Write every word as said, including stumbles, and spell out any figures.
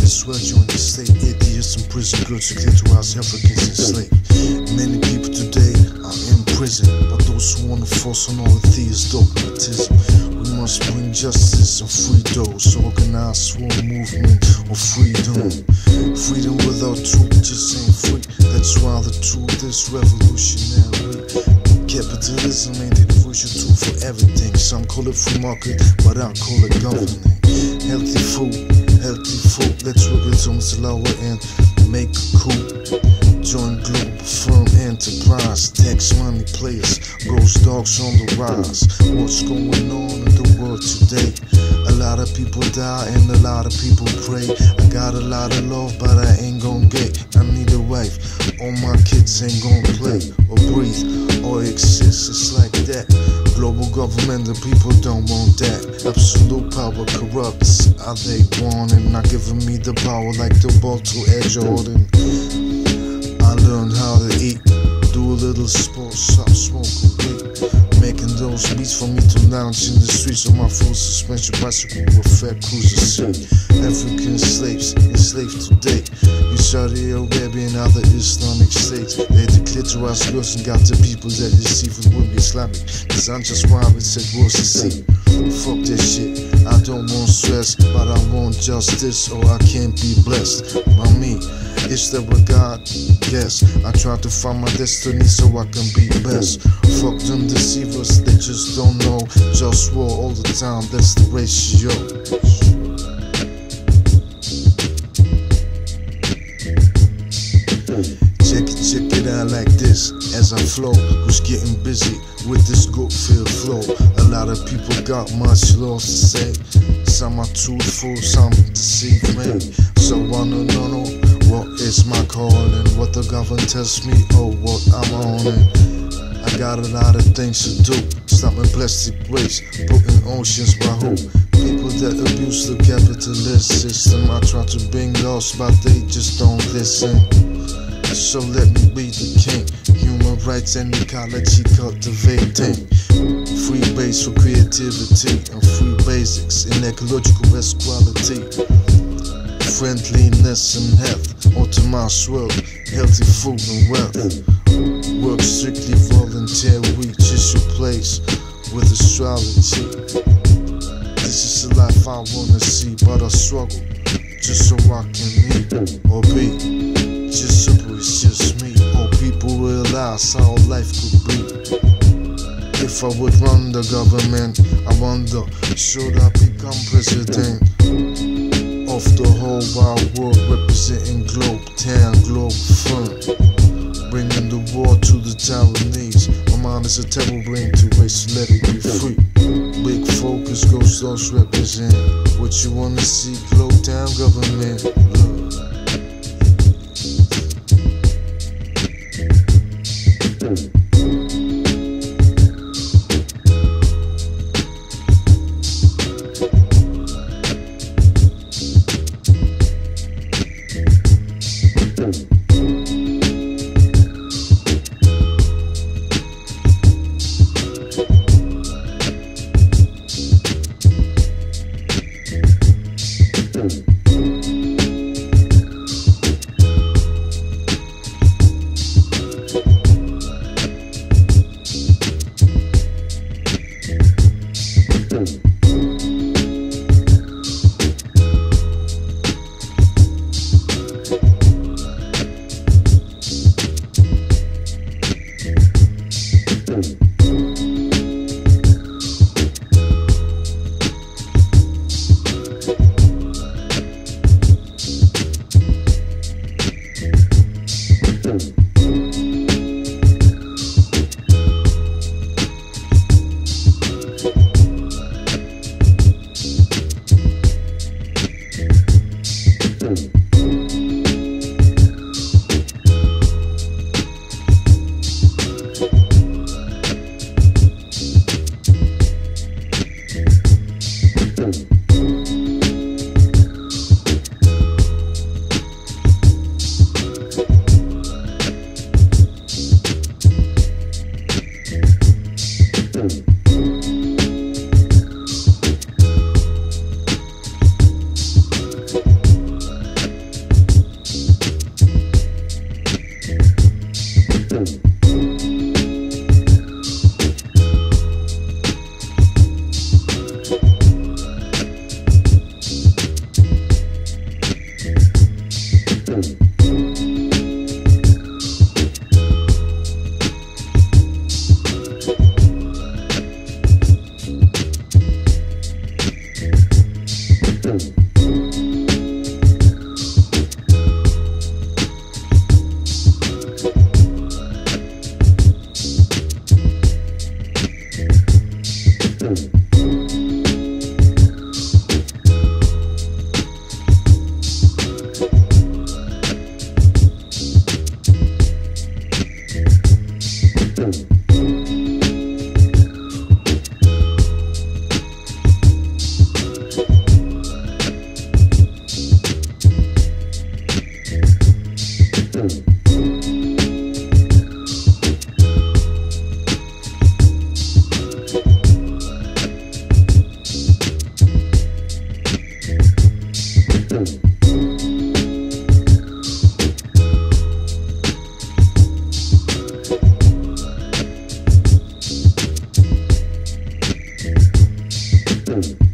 as well joined the state. Eight years in prison, girls who clitoris Africans enslaved. Many people today are in prison, but those who wanna force on all the thieves dogmatism. We must bring justice and free those. Organize sworn movement of freedom. Freedom without truth just ain't free. That's why the truth is revolutionary. Capitalism ain't the crucial tool for everything. Some call it free market, but I call it governing. Healthy food, healthy food. Let's work it on the lower end. Make a coup. Join global firm enterprise. Tax money players, ghost dogs on the rise. What's going on in the world today? A lot of people die and a lot of people pray. I got a lot of love, but I ain't gon' get. I need a wife. All my kids ain't gon' play or breathe or exist. It's like that. Global government, the people don't want that. Absolute power corrupts. Are they wanting? Not giving me the power like the ball to Ed Jordan. I learned how to eat, do a little sports, stop smoking weed. Making those beats for me to lounge in the streets on my full suspension bicycle with fat cruiser seat. African slaves enslaved today in Saudi Arabia and other Islamic states. They declared to us girls and got the people that deceive it would be Islamic. Cause I'm just private, said what's to see. Fuck that shit, I don't want stress, but I want justice or I can't be blessed by me. Is there a God? Yes. I try to find my destiny so I can be best. Fuck them deceivers, they just don't know. Just war all the time, that's the ratio. Check it, check it out like this as I flow. Who's getting busy with this good feel flow? A lot of people got much lost to say. Some are truthful, some deceive me. So I don't know what is my calling, what the government tells me, oh what I'm on it. I got a lot of things to do. Stopping plastic waste, putting oceans by who? People that abuse the capitalist system. I try to bring laws, but they just don't listen. So let me be the king. Human rights and ecology cultivating. Free base for creativity and free basics in ecological best quality. Friendliness and health, optimized world, healthy food and wealth. Work strictly voluntary, just your place with astrology. This is the life I wanna see, but I struggle just so I can eat or be. Just simple, it's just me. All people realize how life could be. If I would run the government, I wonder, should I become president of the whole wide world, representing Globe Town, Globe Firm, bringing the war to the Taiwanese. My mind is a terrible brain to waste, let it be free. Big focus goes those represent what you wanna see, Globe Town government. Look. Mm-hmm.